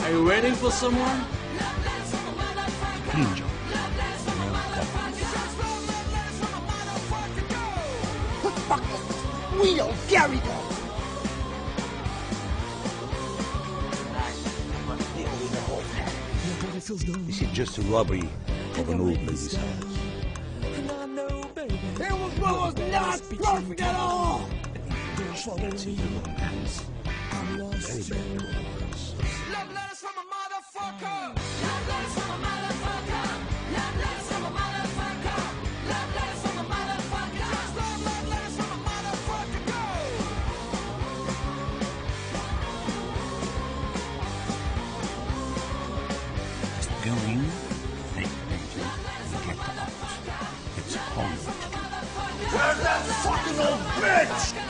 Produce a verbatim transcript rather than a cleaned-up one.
Are you waiting for someone? Clean job. What the fuck? We don't carry them. This is just a robbery of an old lady's house. It was, was not perfect at all. That's a human hands. Very bad progress. Love letters from a motherfucker. Love letters from a motherfucker. Love letters from a motherfucker. Love letters from a motherfucker. Just love, love letters from a motherfucker. Go. Just go in, take the picture, and get out. It's home. Where's that fucking old bitch?